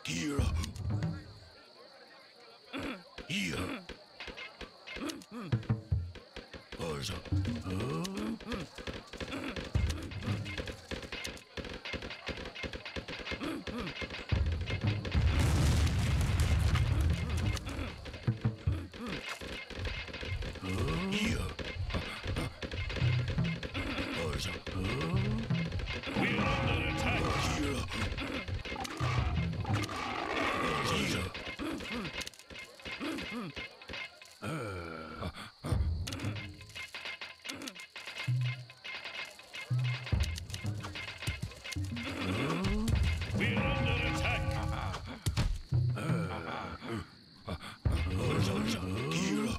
Here. Here. Buzz. Here. Buzz. We're under attack. Here. Here. We're under attack. Here.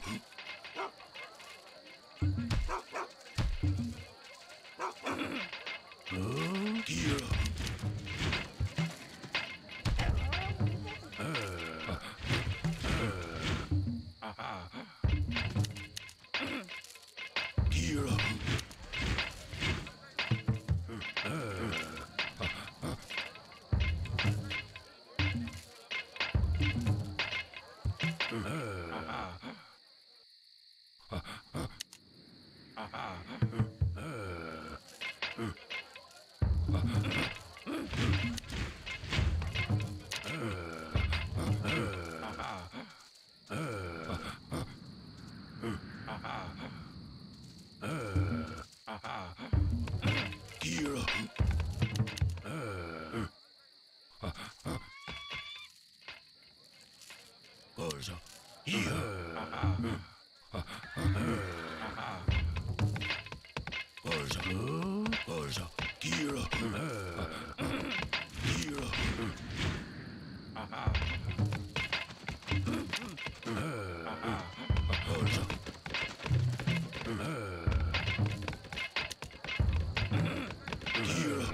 Here. Here. Here. Buzz. Here. Buzz. Buzz. Here. Here. Buzz. Here.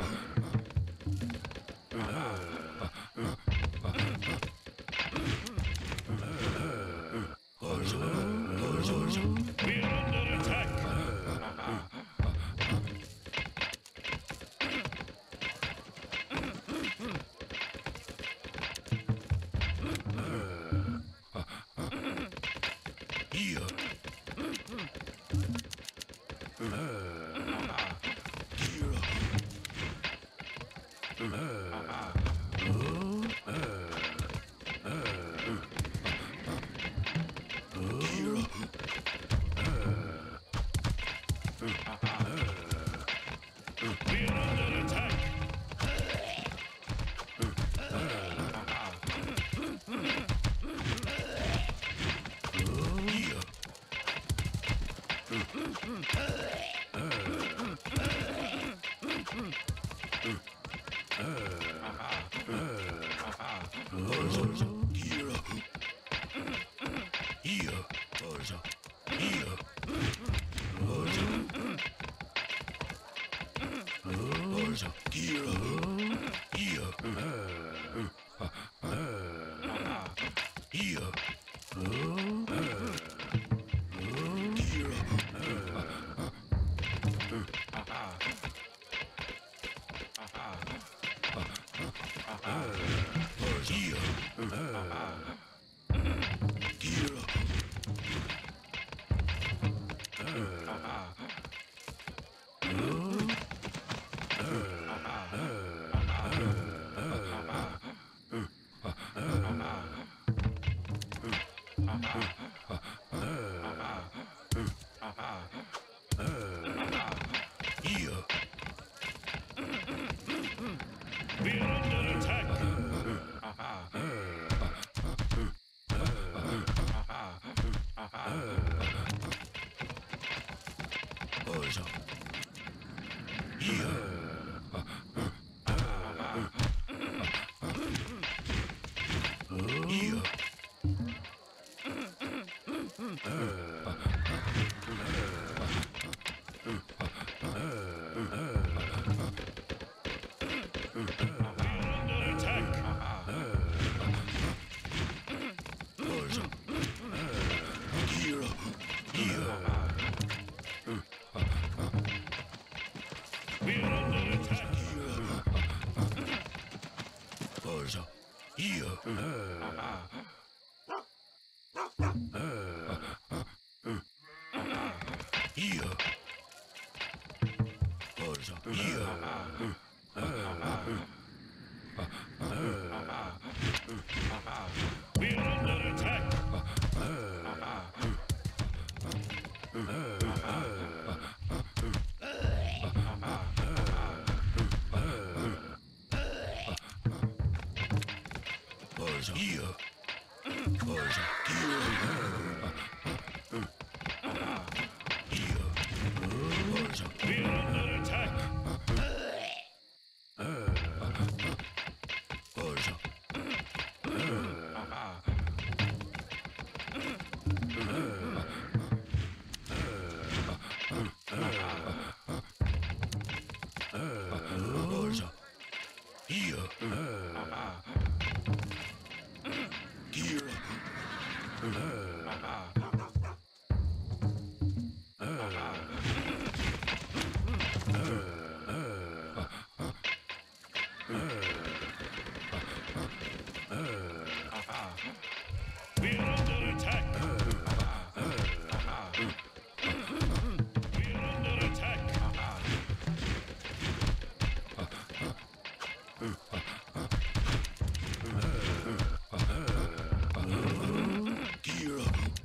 Buzz. Buzz. We're under attack. Here. Here. Here. We're under attack. Here. Buzz. Here. Here. Buzz. Here. Buzz. Buzz. Here. Here. Here. We're under attack. Buzz. Here. Here. We're under attack. Buzz. Here. Here. We're under attack. Buzz. Here. Here. Buzz. Here. We are under attack. Buzz. Here. Buzz. Here. Here. Buzz. We are under attack. Buzz. Buzz. Here. Here. We are under attack. We are under attack. Here.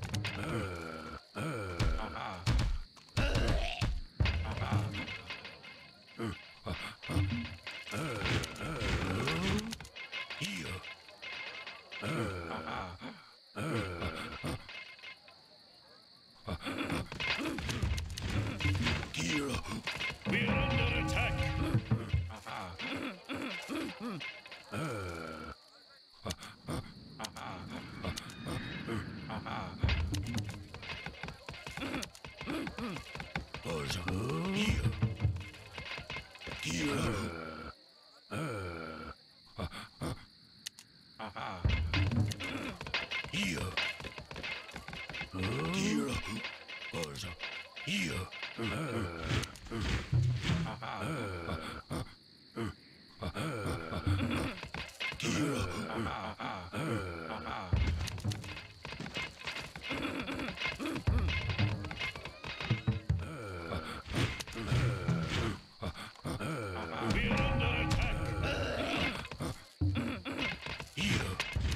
Here. Here. We are under attack. Buzz. Here. Here. Here. Here. Buzz. Here. Here. We are under attack. Here.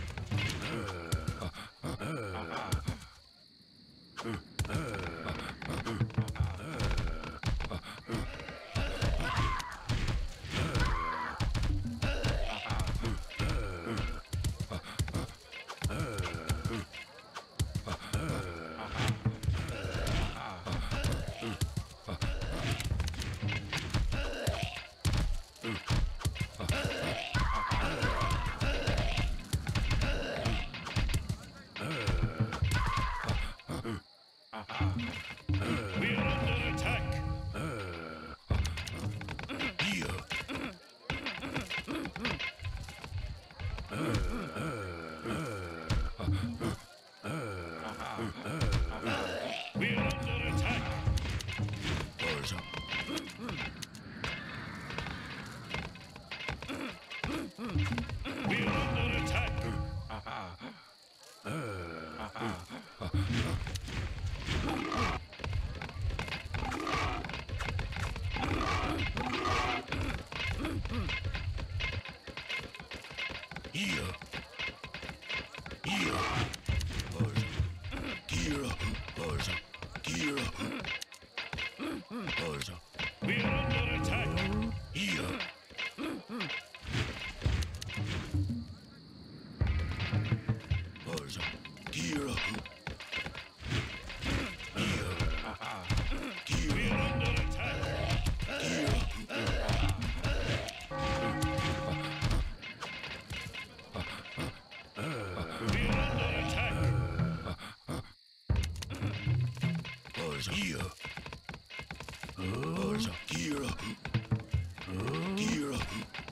We are under attack. Here. We are under attack. Buzz. We are under attack. Here. Here. Buzz. Here. Buzz. Here. Buzz. We are under attack. Here. Buzz. Here. Here. We Here. are under attack. Here. We are under attack. Buzz. Here. Buzz. Here. Here.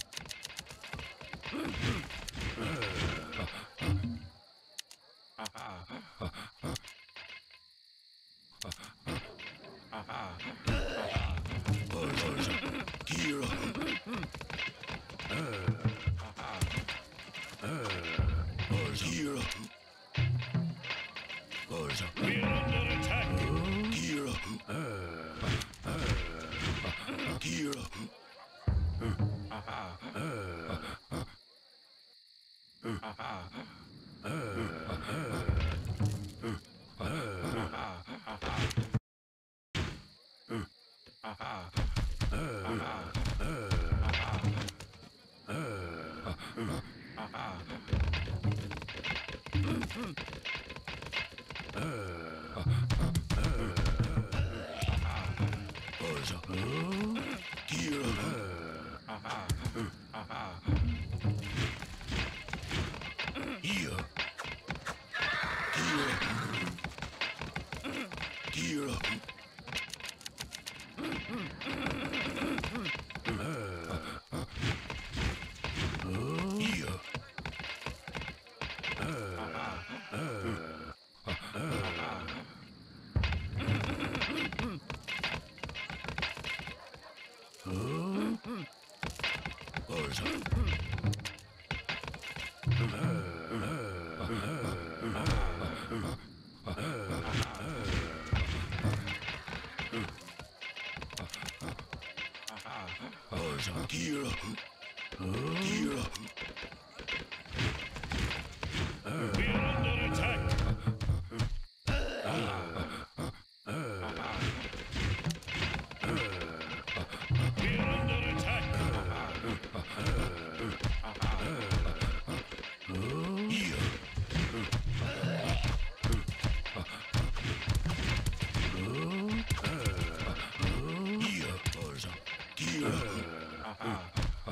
Buzz. Here. Buzzer. Gear up. Here. Gear up. Gear up. Here. Buzzer. Buzzer. Gear up. Gear up. We are under attack. We are under attack. Here. Here. Buzzer. Gear up.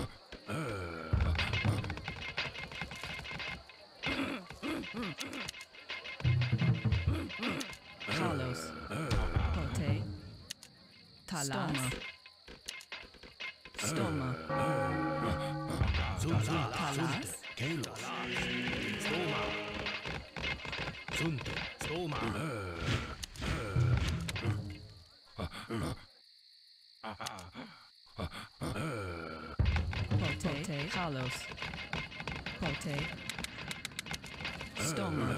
Carlos. Pote. Talas. Stoma. Talas. Kalos. Stoma. Sunte. Stoma. Pote. Carlos. Pote. Stoma.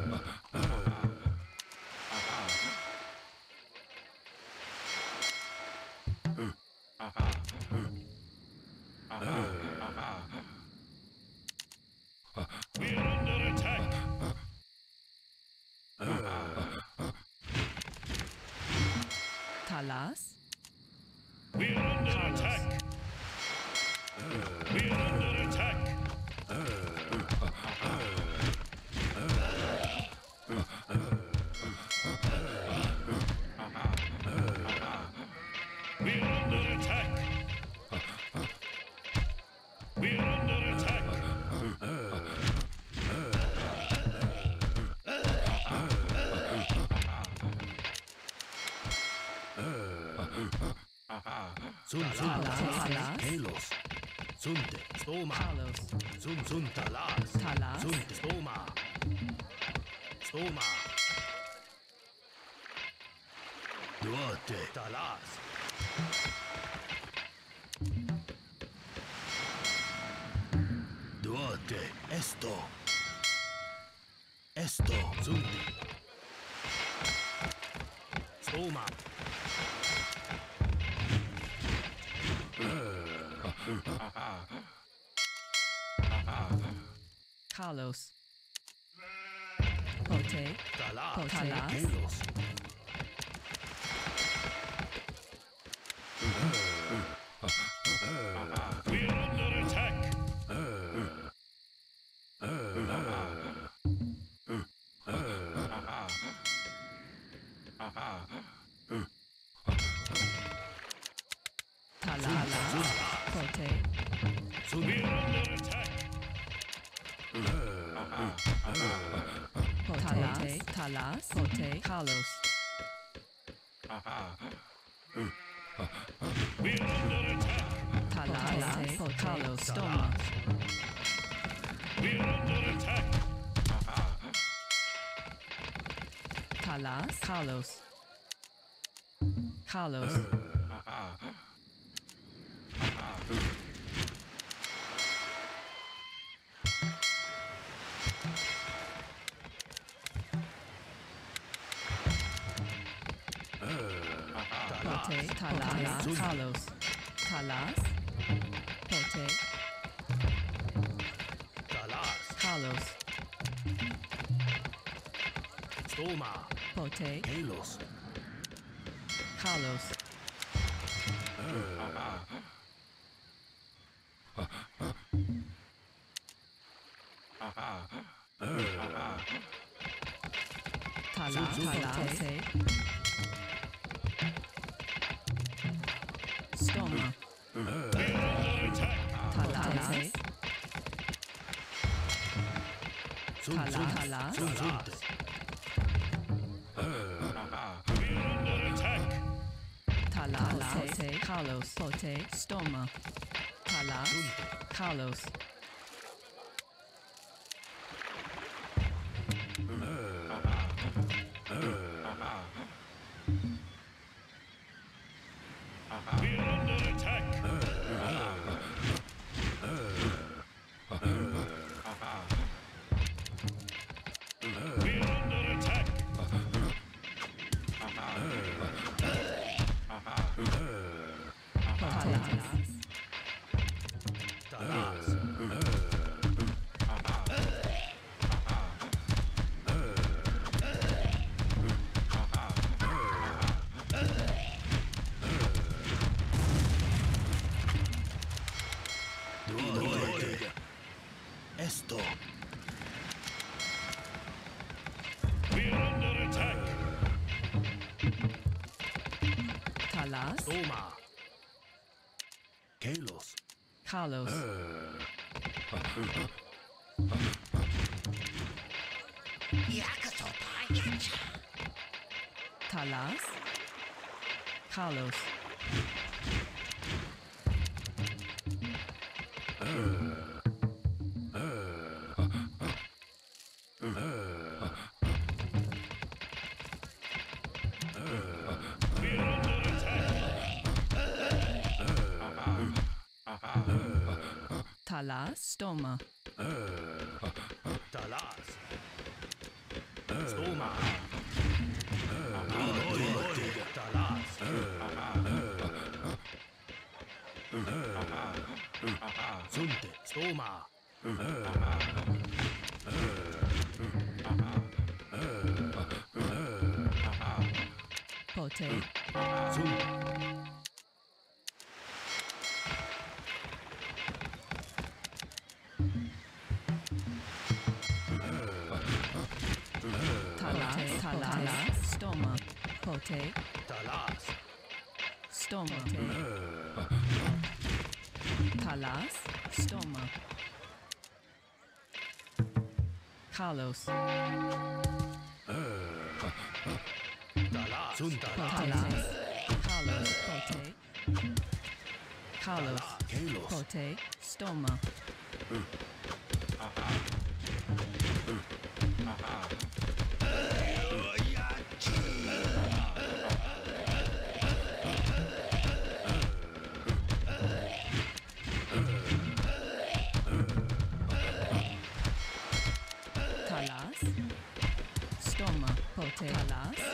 We are under attack. Talas. We are under attack. We are under attack. We are under attack. We are under attack. Sun. Talas. Kalos. Sunte. Stoma. Carlos. Sun. Talas. Talas. Sunte. Stoma. Stoma. Duarte. Talas. Duarte. Esto. Sunte. Stoma. Carlos. Pote. Talas. Talas. Kalos. We are under attack. Talas. Pote. We are under attack. Pote. Talas. Pote. Carlos. We are under attack. Talas. Pote. Carlos. Stoma. We are under attack. Talas. Carlos. Carlos. Pote. Talas. Carlos. Talas. Pote. Talas. Stoma. Pote. Kalos. Kalos. Tala. Talate. Stoma. We're under attack. Talate. Sun. Talas. Sunte. We're under attack. Talate. Kalos. Pote. Stoma. Talas. Kalos. We're under attack. We're under attack. Talas. Talas. Duote. Esto. We're under attack. Talas. Stoma. Kalos. Kalos. Talas. Kalos. We're under attack. Talas. Stoma. Talas. Stoma. Duote. Talas. Sunte. Stoma. Pote. Sun. Talas. Talas. Stoma. Pote. Talas. Stoma. Talas. Stoma. Kalos. Talas. Sun. Talas. Talas. Kalos. Pote. Kalos. Kalos. Pote. Stoma. Talas. Stoma. Pote. Talas.